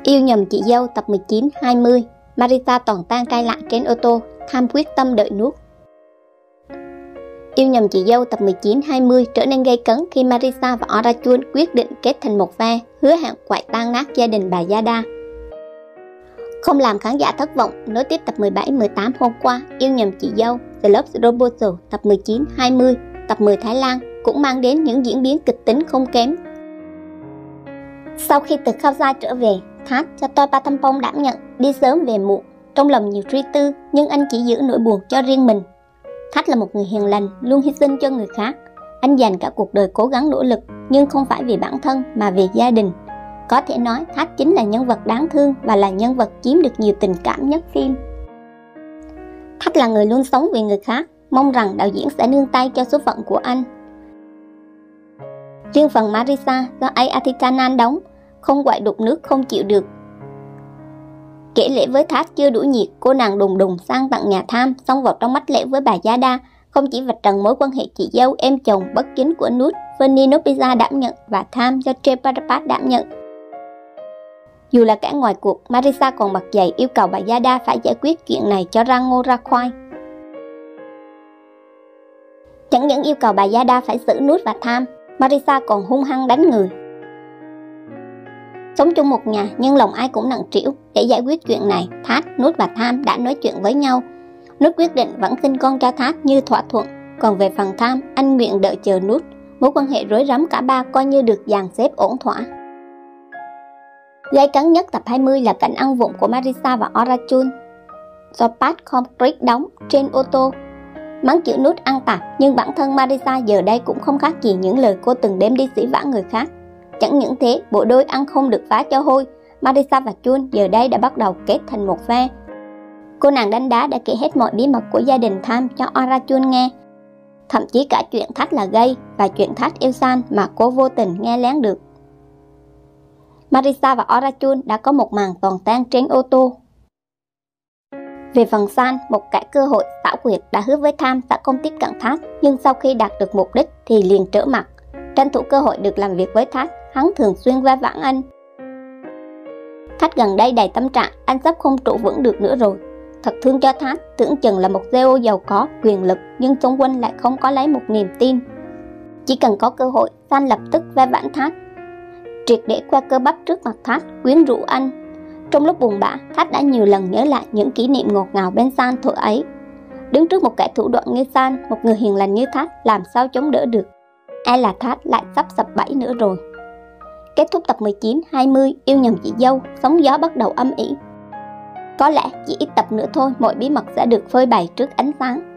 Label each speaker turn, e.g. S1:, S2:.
S1: Yêu nhầm chị dâu tập 19-20. Marissa toàn tan trai lạ trên ô tô, Tham quyết tâm đợi nuốt. Yêu nhầm chị dâu tập 19-20 trở nên gay cấn khi Marissa và Arjun quyết định kết thành một phe, hứa hẹn quậy tan nát gia đình bà Yada. Không làm khán giả thất vọng, nối tiếp tập 17-18 hôm qua, Yêu nhầm chị dâu The Love Proposal tập 19-20, tập 10 Thái Lan cũng mang đến những diễn biến kịch tính không kém. Sau khi từ Khao Giai trở về, Thát cho Toi Patampong đảm nhận đi sớm về muộn. Trong lòng nhiều suy tư, nhưng anh chỉ giữ nỗi buồn cho riêng mình. Thát là một người hiền lành, luôn hy sinh cho người khác. Anh dành cả cuộc đời cố gắng nỗ lực, nhưng không phải vì bản thân mà vì gia đình. Có thể nói Thát chính là nhân vật đáng thương và là nhân vật chiếm được nhiều tình cảm nhất phim. Thát là người luôn sống vì người khác, mong rằng đạo diễn sẽ nương tay cho số phận của anh. Riêng phần Marissa do Atithanan đóng, không quậy đục nước không chịu được. Kể lễ với Thát chưa đủ nhiệt, cô nàng đùng đùng sang tận nhà Tham, xông vào trong mắt lễ với bà Yada, không chỉ vạch trần mối quan hệ chị dâu em chồng bất chính của Nút, Fernie Nopeza đảm nhận và Tham do Trepapat đảm nhận. Dù là kẻ ngoài cuộc, Marissa còn bật dậy yêu cầu bà Yada phải giải quyết chuyện này cho ra ngô ra khoai. Chẳng những yêu cầu bà Yada phải xử Nút và Tham, Marissa còn hung hăng đánh người. Sống chung một nhà nhưng lòng ai cũng nặng trĩu. Để giải quyết chuyện này, Thát, Nút và Tham đã nói chuyện với nhau. Nút quyết định vẫn sinh con cho Thát như thỏa thuận. Còn về phần Tham, anh nguyện đợi chờ Nút. Mối quan hệ rối rắm cả ba coi như được dàn xếp ổn thỏa. Gây cấn nhất tập 20 là cảnh ăn vụng của Marissa và Arjun do Pat Comprick đóng trên ô tô. Mắng chửi Nút ăn tạp, nhưng bản thân Marissa giờ đây cũng không khác gì những lời cô từng đem đi sỉ vả người khác. Chẳng những thế, bộ đôi ăn không được phá cho hôi, Marissa và Chun giờ đây đã bắt đầu kết thành một phe. Cô nàng đánh đá đã kể hết mọi bí mật của gia đình Tham cho Arjun nghe. Thậm chí cả chuyện Thát là gay và chuyện Thát yêu San mà cô vô tình nghe lén được. Marissa và Arjun đã có một màn toàn tan trên ô tô. Về phần San, một kẻ cơ hội xảo quyệt đã hứa với Tham sẽ không tiếp cận Thát, nhưng sau khi đạt được mục đích thì liền trở mặt. Tranh thủ cơ hội được làm việc với Thát, hắn thường xuyên va vãn anh. Thát gần đây đầy tâm trạng, anh sắp không trụ vững được nữa rồi. Thật thương cho Thát, tưởng chừng là một CEO giàu có, quyền lực, nhưng xung quanh lại không có lấy một niềm tin. Chỉ cần có cơ hội, San lập tức va vãn Thát, triệt để qua cơ bắp trước mặt Thát, quyến rũ anh. Trong lúc buồn bã, Thát đã nhiều lần nhớ lại những kỷ niệm ngọt ngào bên San thuở ấy. Đứng trước một kẻ thủ đoạn như San, một người hiền lành như Thát, làm sao chống đỡ được? E là Thát lại sắp sập bẫy nữa rồi. Kết thúc tập 19-20, Yêu nhầm chị dâu, sóng gió bắt đầu âm ỉ. Có lẽ chỉ ít tập nữa thôi, mọi bí mật sẽ được phơi bày trước ánh sáng.